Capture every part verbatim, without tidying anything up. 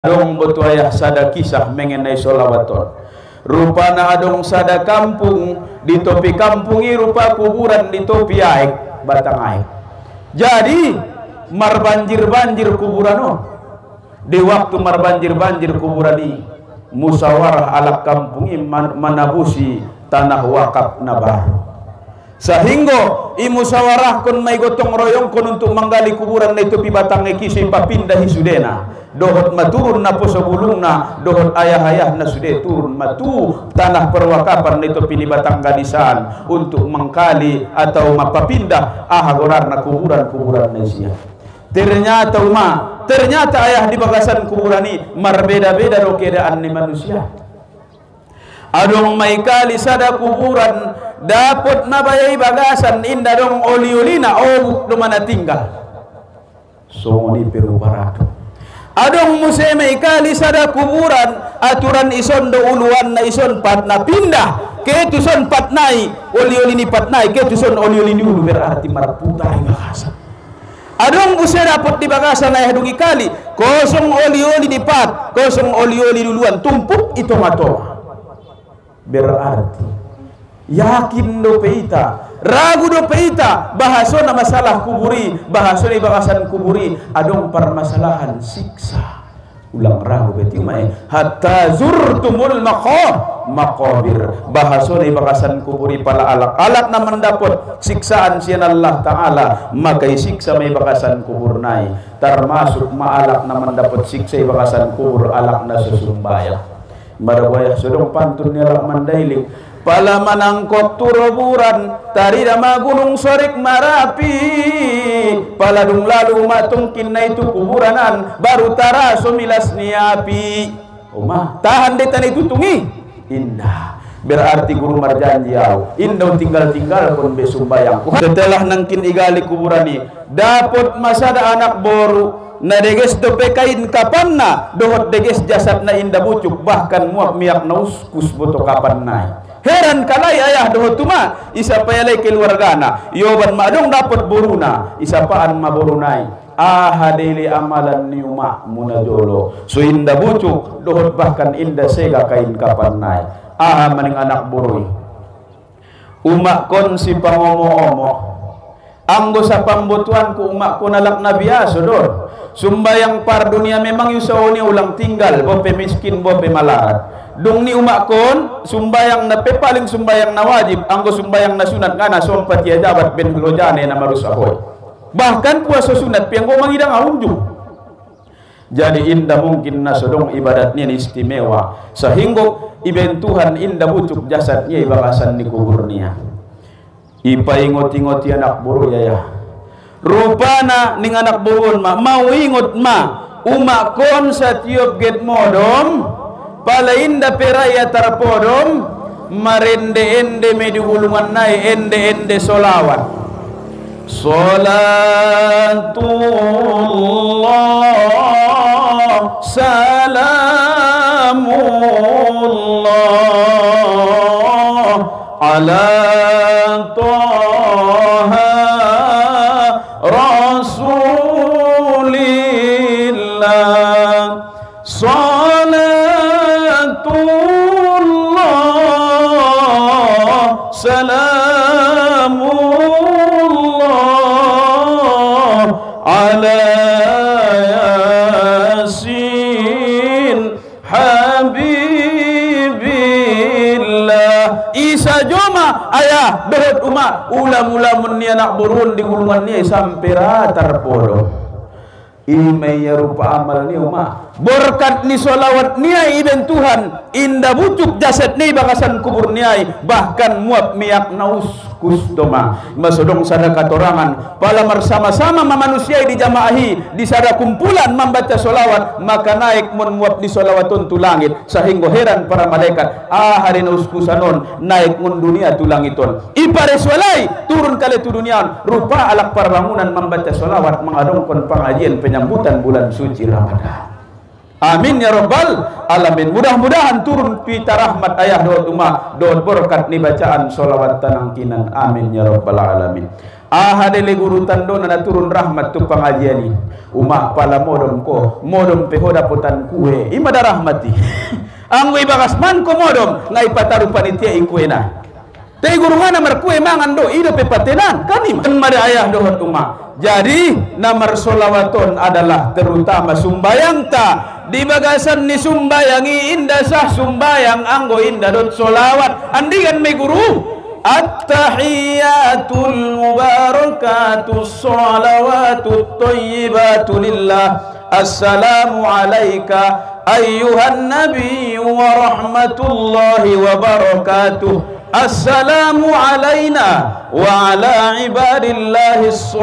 adong betu ayah sada kisah mengenai solawaton. Rupana adong sada kampung, di topi kampungi rupa kuburan di topi aik batang aik. Jadi mar banjir-banjir kuburan oh. Di waktu mar banjir-banjir kuburan ini musawarah alak kampungi man manabusi tanah wakaf nabaru. Sehingga i musawarah kon may gotong royong kon untuk manggali kuburan na ito pibatang ikisi papindahi sudena. Dohot maturun na po sa bulong na dohot ayah-ayah na sude turun matu tanah perwakapan na ito pinibatang ganisaan untuk mangkali atau mapapindah ahagorar na kuburan-kuburan na siya. Ternyata uma, ternyata ayah di bagasan kuburan ini marbeda-beda ro keadaan ni manusia. Adong may kali sada kuburan dapat nabayay bagasan inda dong oli-oli na obuk do mana tinggal. So ni pero barato. Adong muse may kali sada kuburan aturan ison do uluan na ison pat na pindah ke tuson patnai oli-oli ni patnai ke tuson oli-oli ni ulu berarti marputar bagasan. Adong muse dapat di bagasan ayah dungi kali kosong oli-oli di pat kosong oli-oli duluan tumpuk itu mato. Berarti yakin do peita, ragu do peita, bahaso na masalah kuburi, bahaso na bagasan kuburi, adong permasalahan siksa. Ulang ragu beti umay, hatta zurtumul maqab maqabir. Bahaso na bagasan kuburi pala alak, alak na mendapot siksaan siya Allah Ta'ala, maka siksa may bagasan kubur nai, termasuk maalak na mendapot siksa bagasan kubur alak na susumbayang. Marwayah sodong pantun nilak mandailing pala manangkot turoburan tarida magunung sorik marapi pala dung lalu matungkin na itu kuburanan baru tara sumilas ni api umah tahan detan itu tungi indah berarti guru marjanji au indah tinggal-tinggal pun besumbayang setelah nangkin igali kuburan ini dapat masada anak boru na deges do pekain kapan na dohot deges jasad na inda bucuk bahkan muak miak na uskus boto kapan na heran kalay ayah dohot tuma isa payalay keluargana yoban madong dapat buruna isa paan maburunay ahadili amalan ni umak muna jolo so inda bucuk dohot bahkan inda sega kain kapan na aha maning anak buruy umak kon si pangomo-omo anggo sa pambutuan ku umak ko nalak na biaso dor sumbayang par dunia memang yusaw ni ulang tinggal bope miskin bope malarat dung ni umak kon sumbayang na pe paling sumbayang na wajib anggo sumbayang na sunat ngana sompat ya jabat ben lojane na marus ahoy bahkan puasa sunat piang go mangidang aunjung. Jadi indah mungkin na sodong ibadatnya istimewa sehingga iben Tuhan indah bucuk jasadnya ibagasan di kuburnya. Ipaingot-ingot anak buru ya ya rupana ning anak burun ma mau ingot ma umak kon sa tiop get modom pala inda peraya tarpodom marende ende medi hulungan nai ende ende solawat salatullah salamullah ala ayah dohot umat ulam-ulam ni anak burun di gulungan ni sampai ratar podo imay rupa amal ni umat berkat ni solawat ni iben Tuhan indah bucuk jasad ni bagasan kubur ni bahkan muap miak naus kustoma masodong sada katorangan pala bersama-sama manusia di jamaahi di sada kumpulan membaca solawat maka naik mun muap di solawatun tu langit sehingga heran para malaikat ah hari naus kusanon naik mun dunia tu langiton ipare solai turun kali tu dunia rupa alak perbangunan membaca solawat mengadongkan pengajian penyambutan bulan suci Ramadan. Amin ya rabbal alamin. Mudah-mudahan turun pita rahmat ayah doa umat doa berkat ni bacaan solawat tanangkinan. Amin ya rabbal alamin. ahadele guru tando na turun rahmat tu pengajian ni umak pala modom ko modom pehoda potan kue ima da rahmati anggo ibagas man ko modom ngai pataru panitia ikuena tei guru mana markue mangan do ido pe patenan kani mada ayah dohot umak. Jadi namar solawaton adalah terutama sumbayang ta di bagasan ni sumbayangi indah sah sumbayang anggo indah dot solawat andingan me guru at-tahiyatul mubarakatus salawatut thayyibatu lillah assalamu alayka ayyuhan nabiy wa rahmatullahi wa barakatuh assalamu alayna wa ala ibadillahis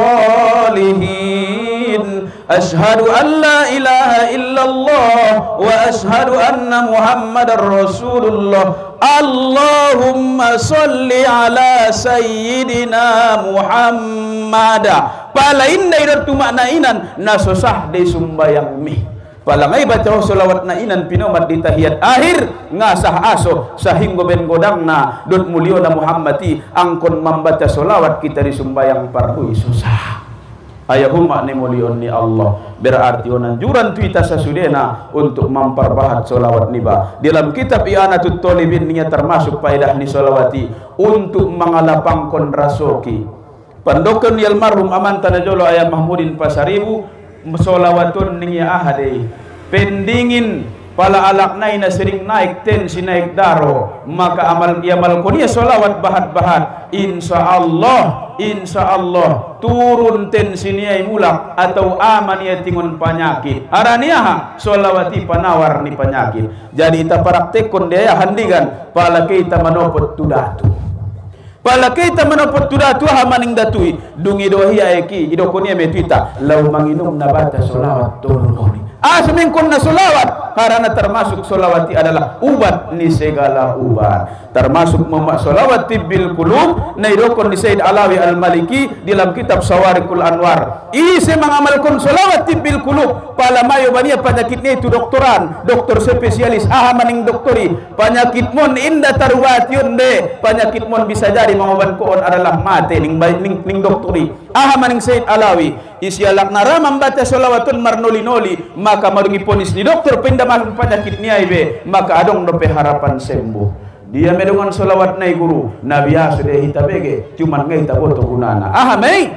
salihin ashhadu an la ilaha illallah wa ashhadu anna muhammadar rasulullah Allahumma salli ala sayyidina Muhammad pala inda idatu maknainan nasosah de sumbayang mi pala ngai baca selawat nainan pinomat di tahiyat akhir ngasah aso sahinggo ben godangna dot muliona Muhammadi angkon membaca selawat kita di sumbayang pardu susah ayahumma ni mulion ni Allah berarti onanjuran tuita sasudena untuk memperbahat solawat niba dalam kitab I'anatul Thalibin niya termasuk faedah ni solawati untuk mengalapangkon rasoki pandokon yal marhum aman tanajolo ayah Mahmudin Pasaribu solawatun niya ahadei pendingin pala alaknay na sering naik tensi naik daro maka amal iamal ko niya solawat bahat-bahat insyaallah insyaallah turun tensi niya mulak atau aman niya tingon penyakit araniya ha solawati panawar ni penyakit jadi ita praktekon dia handigan pala kita manopot tudatu pala kita manopot tudatu ha maning datui dungi dohi aeki idoko niya metwita lau manginum nabata solawat turun asmin kunna solawat karena termasuk solawati adalah ubat ni segala ubat termasuk memak solawat tibbil qulub naidokon ni Said Alawi Al-Maliki dalam kitab Sawarikul Anwar isi mengamalkan solawat tibbil qulub pala mayo bania penyakitnya itu doktoran doktor spesialis aha maning doktori penyakit mon inda tarwatiun de penyakit mon bisa jadi mengoban koon adalah mate ning ning, ning doktori aha maning Said Alawi isi alak nara membaca solawatun marnoli-noli maka marungi ponis ni dokter pindah malung penyakit ni aibe maka adong dope harapan sembuh dia medongan solawat nai guru nabi sudah hitabege cuman ngai taboto gunana aha mei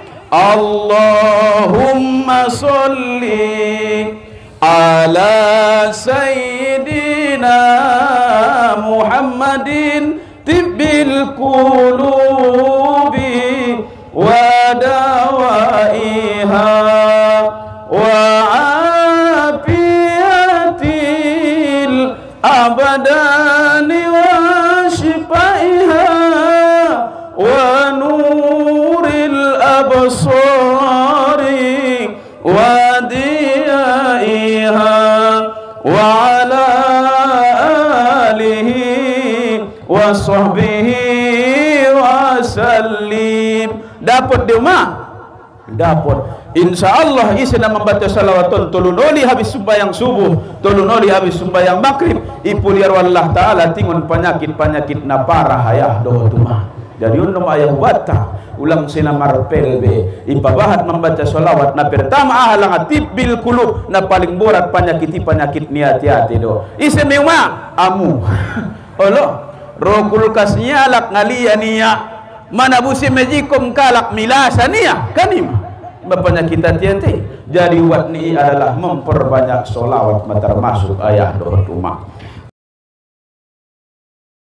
Allahumma sholli ala sayyidina Muhammadin tibbil qulubi wa dawaiha wa abadani wa shifaiha wa nuril absari wa diyaiha wa ala alihi wa sahbihi wa sallim dapat dema dapat insyaallah isina membaca salawatun tulunoli habis sembahyang subuh tulunoli habis sembahyang maghrib ipuliar wallah taala tingon penyakit-penyakit na parah ayah dohotuma jadi undom ayah wata ulang sina marpelbe ipabahat membaca salawat na pertama ahalang tibbil qulub na paling berat penyakit-penyakit niati-ati do isi meuma amu Allah rokul kasnya lak ngalia niya mana busi mejikom kalak milasa niya kanim penyakit hati-hati jadi buat ni adalah memperbanyak solawat termasuk ayah doa rumah